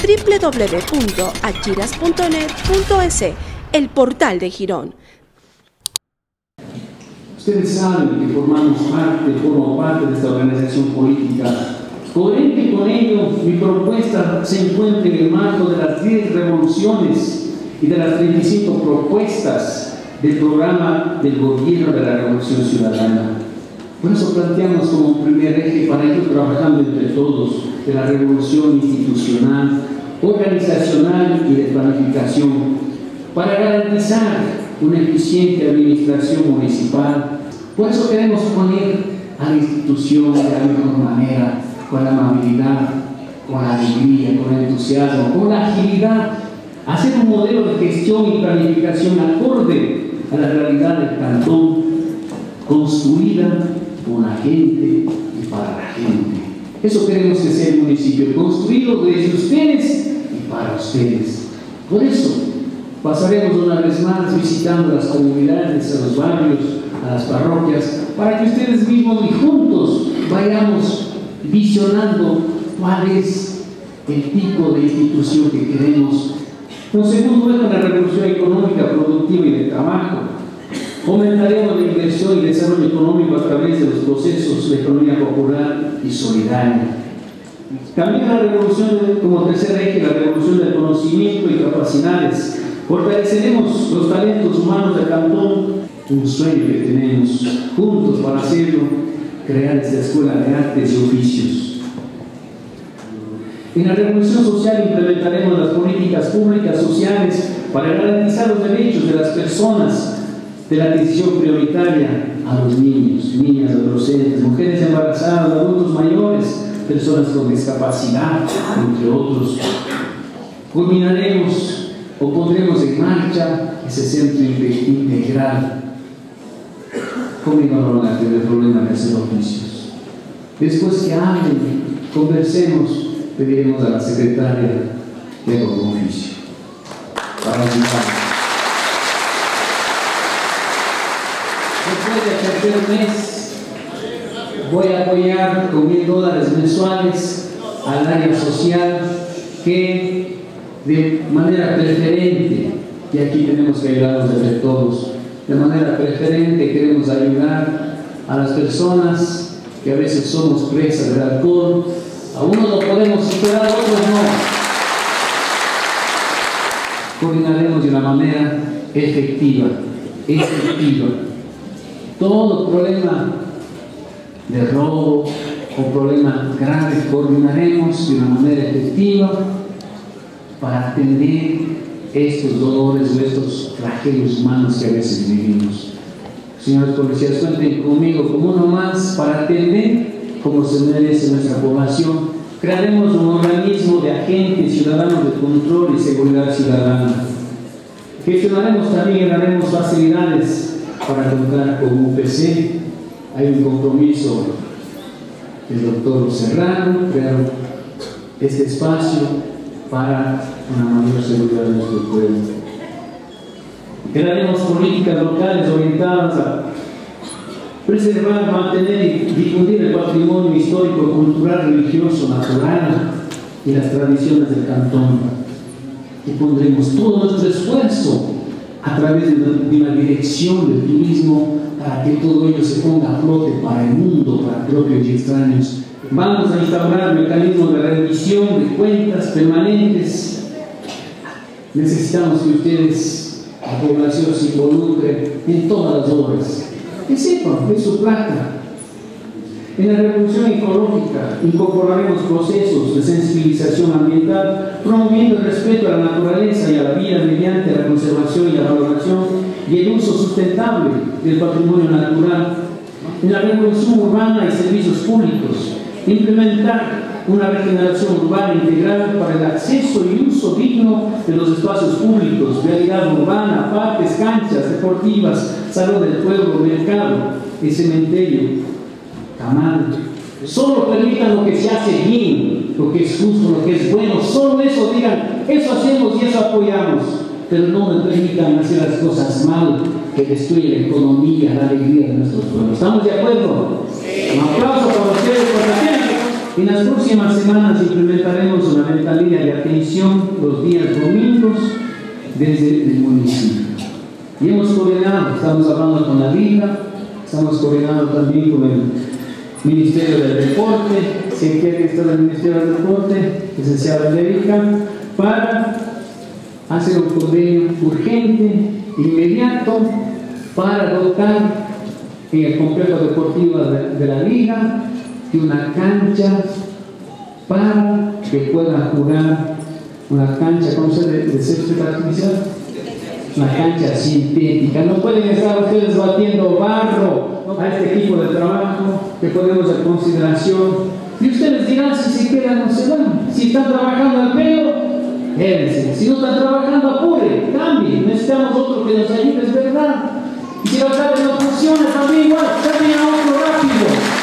www.achiras.net.es, el portal de Girón. Ustedes saben que formo parte de esta organización política. Coherente con ello, mi propuesta se encuentra en el marco de las 10 revoluciones y de las 35 propuestas del programa del gobierno de la Revolución Ciudadana. Por eso planteamos como primer eje para ir trabajando entre todos de la revolución institucional, organizacional y de planificación, para garantizar una eficiente administración municipal. Por eso queremos poner a la institución de la mejor manera, con la amabilidad, con la alegría, con el entusiasmo, con la agilidad, hacer un modelo de gestión y planificación acorde a la realidad del cantón, construida con la gente y para la gente. Eso queremos que sea el municipio, construido desde ustedes y para ustedes. Por eso pasaremos una vez más visitando las comunidades, a los barrios, a las parroquias, para que ustedes mismos y juntos vayamos visionando cuál es el tipo de institución que queremos. En segundo lugar, la revolución económica, productiva y de trabajo. Fomentaremos la inversión y desarrollo económico a través de los procesos de economía popular y solidaria. También la revolución, como tercer eje, la revolución del conocimiento y capacidades. Fortaleceremos los talentos humanos del cantón, un sueño que tenemos juntos para hacerlo, crear esta escuela de artes y oficios. En la revolución social implementaremos las políticas públicas sociales para garantizar los derechos de las personas, de la decisión prioritaria a los niños, niñas, adolescentes, mujeres embarazadas, adultos mayores, personas con discapacidad, entre otros. Culminaremos o pondremos en marcha ese centro integral. Conmigo no van a tener problema de hacer oficios. Después que hablen, conversemos, pediremos a la secretaria de algún oficio para ayudar. Después del tercer mes voy a apoyar con $1000 mensuales al área social que de manera preferente, y aquí tenemos que ayudarnos entre todos, de manera preferente queremos ayudar a las personas que a veces somos presas del alcohol. A unos lo podemos superar, a otros no. Coordinaremos de una manera efectiva. Todo problema de robo o problema grave coordinaremos de una manera efectiva para atender estos dolores o estos tragedias humanos que a veces vivimos. Señores policías, cuenten conmigo como uno más para atender como se merece nuestra población. Crearemos un organismo de agentes ciudadanos de control y seguridad ciudadana. Gestionaremos también y daremos facilidades para contar con UPC. Hay un compromiso del doctor Serrano, crear este espacio para una mayor seguridad de nuestro pueblo. Crearemos políticas locales orientadas a preservar, mantener y difundir el patrimonio histórico, cultural, religioso, natural y las tradiciones del cantón. Y pondremos todo nuestro esfuerzo a través de una dirección del turismo para que todo ello se ponga a flote para el mundo, para propios y extraños. Vamos a instaurar mecanismos de rendición de cuentas permanentes. Necesitamos que ustedes, la población, se involucre en todas las obras. Que sepan, es su plata. En la revolución ecológica incorporaremos procesos de sensibilización ambiental, promoviendo el respeto a la naturaleza y a la vida mediante la conservación y la valoración y el uso sustentable del patrimonio natural. En la revolución urbana y servicios públicos, implementar una regeneración urbana integral para el acceso y uso digno de los espacios públicos, vialidad urbana, parques, canchas deportivas, salud del pueblo, mercado, el cementerio, canal. Solo permitan lo que se hace bien, lo que es justo, lo que es bueno. Solo eso digan, eso hacemos y eso apoyamos. Pero no me permitan hacer las cosas mal, que destruyen la economía, la alegría de nuestros pueblos. ¿Estamos de acuerdo? Sí. Un aplauso para ustedes por la gente. En las próximas semanas implementaremos una ventanilla de atención transmisión los días domingos desde el municipio. Y hemos coordinado, estamos hablando con la Liga, estamos coordinando también con el Ministerio del Deporte, si quiere estar el Ministerio del Deporte, licenciada Lérica, para hacer un convenio urgente, inmediato, para dotar en el complejo deportivo de la Liga de una cancha para que pueda jugar, una cancha, ¿cómo se dice? ¿De césped artificial? Una cancha sintética. No pueden estar ustedes batiendo barro a este equipo de trabajo que ponemos a consideración. Y ustedes dirán si se quedan o se van. Si están trabajando al pelo, quédense. Si no están trabajando, apure, cambien. Necesitamos otro que nos ayude, es verdad. Y si la tarde no funciona, también igual, cambien a otro rápido.